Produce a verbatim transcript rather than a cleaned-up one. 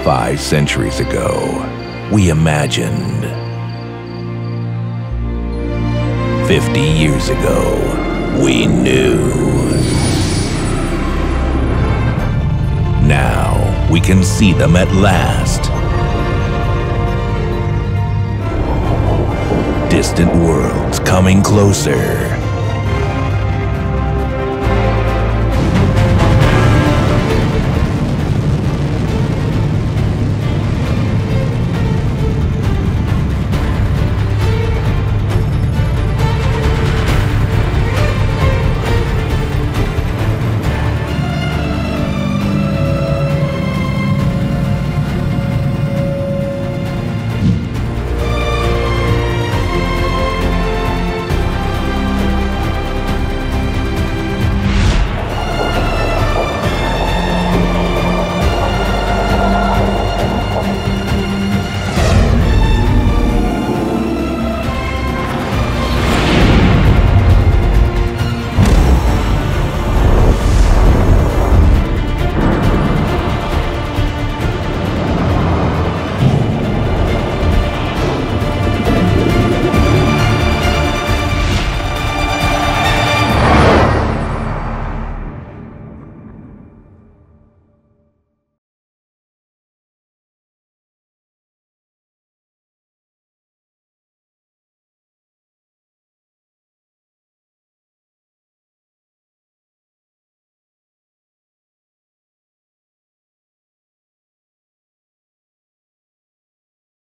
Five centuries ago, we imagined. Fifty years ago, we knew. Now, we can see them at last. Distant worlds coming closer.